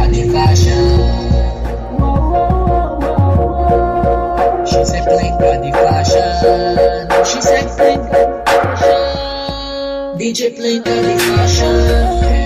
got the fashion. She said Blink got the fashion. She said Blink got the fashion. DJ Blink got the fashion.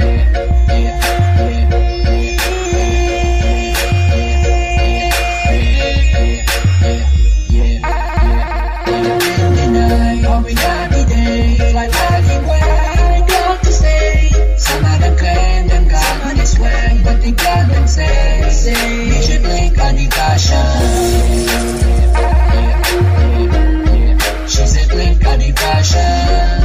DJ Blink got the fashion. She said Blink got the fashion.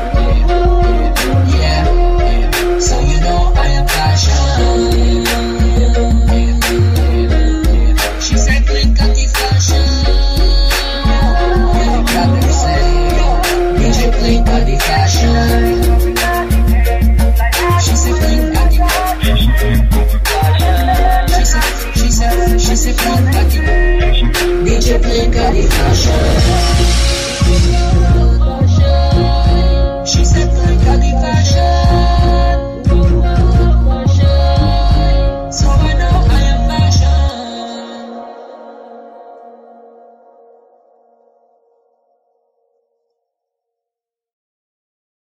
Yeah, so you know I am fashion. She said Blink got the fashion. Yeah, got to say, DJ Blink got